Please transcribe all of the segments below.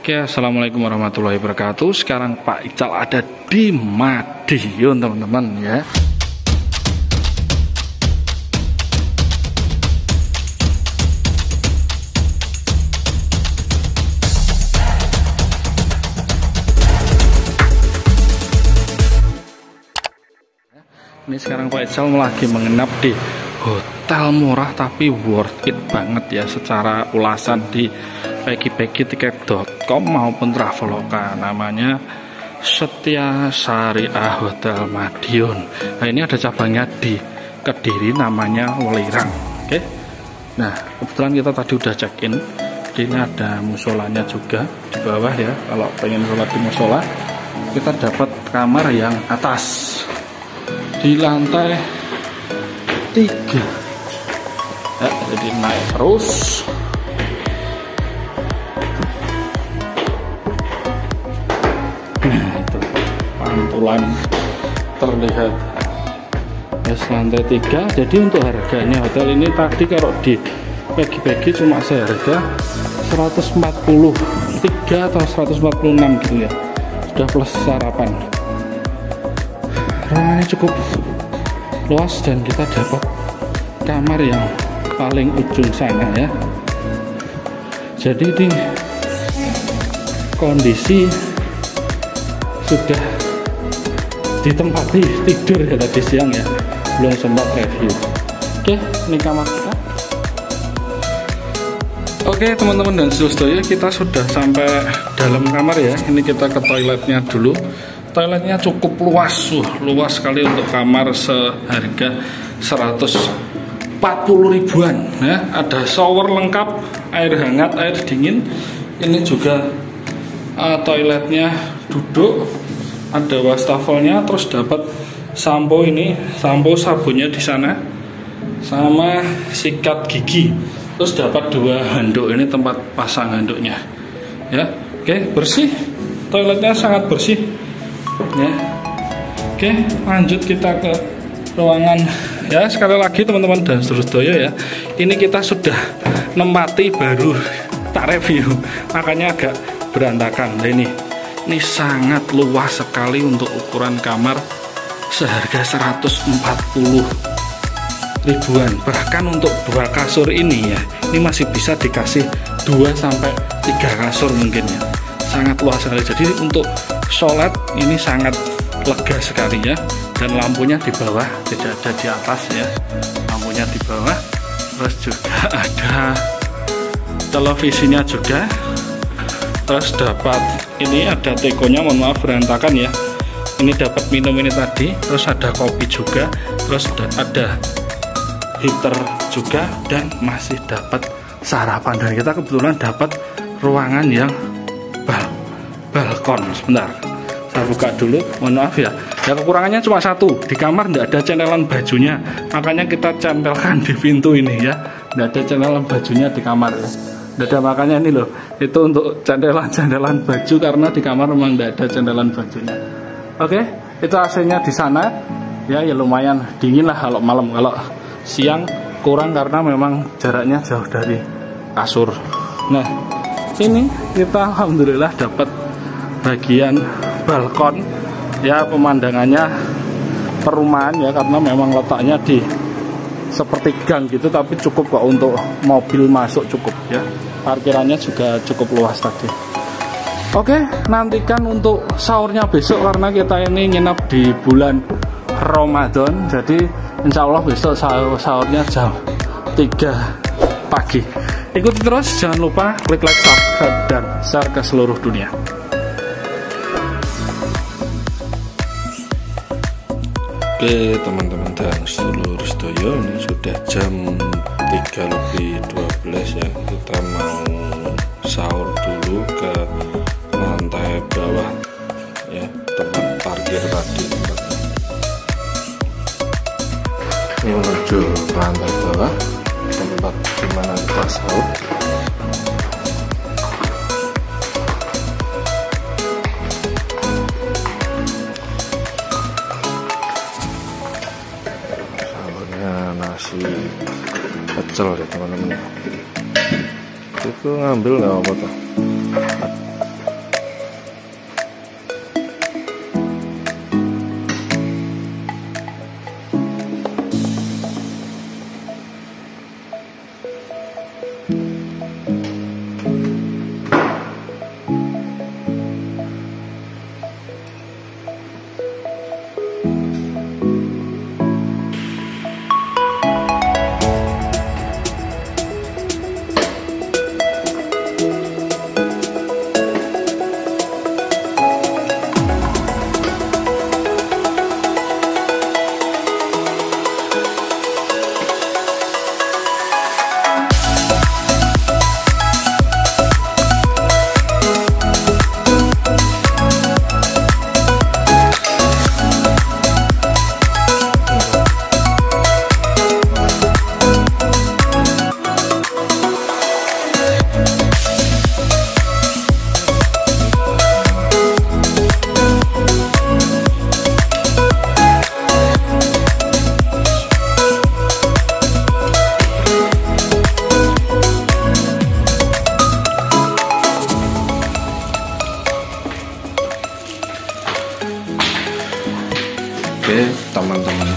Oke, assalamualaikum warahmatullahi wabarakatuh. Sekarang Pak Ical ada di Madiun, teman-teman ya. Ini sekarang Pak Ical lagi menginap di hotel murah tapi worth it banget ya, secara ulasan di pagi-pagi-tiket.com maupun Traveloka. Namanya Setia Syariah Hotel Madiun. Nah, ini ada cabangnya di Kediri, namanya Welirang. Oke. Nah, kebetulan kita tadi udah check in. Ini ada musolanya juga di bawah ya. Kalau pengen sholat di musola, kita dapat kamar yang atas di lantai 3 ya, jadi naik terus. Nah, itu pantulan terlihat ya, lantai 3. Jadi untuk harganya hotel ini tadi kalau di pagi-pagi cuma seharga 143 atau 146 gitu ya, sudah plus sarapan. Ruangannya cukup luas dan kita dapat kamar yang paling ujung sana ya. Jadi ini kondisi sudah ditempati tidur ya tadi siang ya, belum sempat review. Oke, ini kamar kita. Oke teman-teman dan saudara, kita sudah sampai dalam kamar ya. Ini kita ke toiletnya dulu. Toiletnya cukup luas, luas sekali untuk kamar seharga 140 ribuan ya. Ada shower lengkap, air hangat, air dingin. Ini juga toiletnya duduk, ada wastafelnya, terus dapat sampo, ini sampo sabunnya di sana, sama sikat gigi. Terus dapat 2 handuk, ini tempat pasang handuknya ya. Oke, bersih, toiletnya sangat bersih ya. Oke, lanjut kita ke ruangan ya. Sekali lagi teman-teman dan saudara ya, ini kita sudah nempati baru tak review, makanya agak berantakan. Nah, ini sangat luas sekali untuk ukuran kamar, seharga 140 ribuan. Bahkan untuk 2 kasur ini ya, ini masih bisa dikasih 2 sampai 3 kasur mungkin ya. Sangat luas sekali. Jadi untuk sholat ini sangat lega sekali ya. Dan lampunya di bawah, tidak ada di atas ya, lampunya di bawah. Terus juga ada televisinya juga. Terus dapat ini ada tekonya, mohon maaf berantakan ya. Ini dapat minum ini tadi. Terus ada kopi juga. Terus ada heater juga, dan masih dapat sarapan. Dan kita kebetulan dapat ruangan yang balkon. Sebentar, saya buka dulu, mohon maaf ya. Ya, kekurangannya cuma satu, di kamar tidak ada centelan bajunya, makanya kita centelkan di pintu ini ya. Tidak ada centelan bajunya di kamar ya. Tidak ada, makanya ini loh, itu untuk centelan baju, karena di kamar memang tidak ada centelan bajunya. Oke, itu AC-nya di sana ya. Ya lumayan dingin lah kalau malam. Kalau siang kurang karena memang jaraknya jauh dari kasur. Nah, ini kita alhamdulillah dapat bagian balkon ya, pemandangannya perumahan ya, karena memang letaknya di seperti gang gitu, tapi cukup kok untuk mobil masuk, cukup ya. Parkirannya juga cukup luas tadi. Oke, nantikan untuk sahurnya besok, karena kita ini nginap di bulan Ramadan, jadi insya Allah besok sahurnya jam 3 pagi. Ikuti terus, jangan lupa klik like, subscribe, dan share ke seluruh dunia. Oke teman-teman dan seluruh sedaya, ini sudah jam 3:12 ya. Kita mau sahur dulu ke lantai bawah ya, tempat parkir tadi. Ini menuju lantai bawah, tempat dimana kita sahur. Sahurnya nasi pecel ya teman-teman. Itu ngambil nggak apa-apa.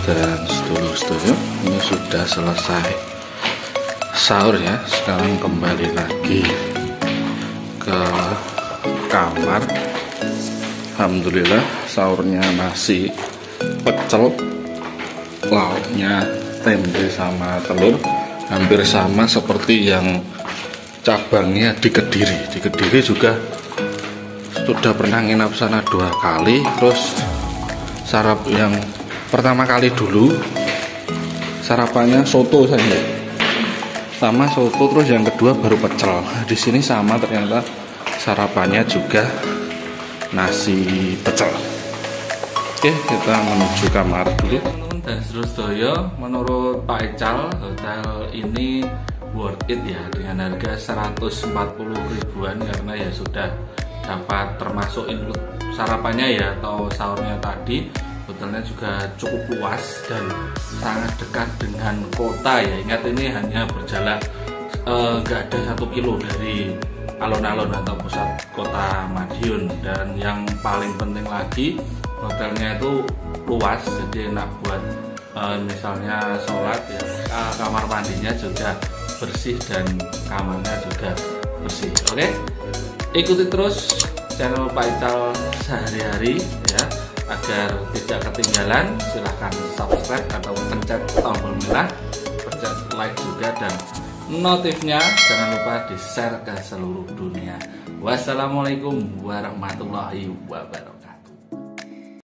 Dan sedulur-sedulur, ini sudah selesai sahur ya. Sekarang kembali lagi ke kamar. Alhamdulillah sahurnya nasi pecel, lauknya tempe sama telur, hampir sama seperti yang cabangnya di Kediri. Di Kediri juga sudah pernah nginap sana 2 kali. Terus sarap yang pertama kali dulu sarapannya soto saja, sama soto, terus yang kedua baru pecel. Di sini sama, ternyata sarapannya juga nasi pecel. Oke, kita menuju kamar dulu. Teman-teman dan sedaya, menurut Pak Ical, hotel ini worth it ya, dengan harga 140 ribuan, karena ya sudah dapat termasuk include sarapannya ya, atau sahurnya tadi. Hotelnya juga cukup luas dan sangat dekat dengan kota ya. Ingat, ini hanya berjalan nggak ada 1 kilo dari alun-alun atau pusat kota Madiun. Dan yang paling penting lagi, hotelnya itu luas, jadi enak buat misalnya sholat ya. Kamar mandinya juga bersih dan kamarnya juga bersih. Oke, ikuti terus channel Pak Ical sehari-hari ya, agar tidak ketinggalan. Silahkan subscribe atau pencet tombol merah, pencet like juga, dan notifnya jangan lupa di share ke seluruh dunia. Wassalamualaikum warahmatullahi wabarakatuh.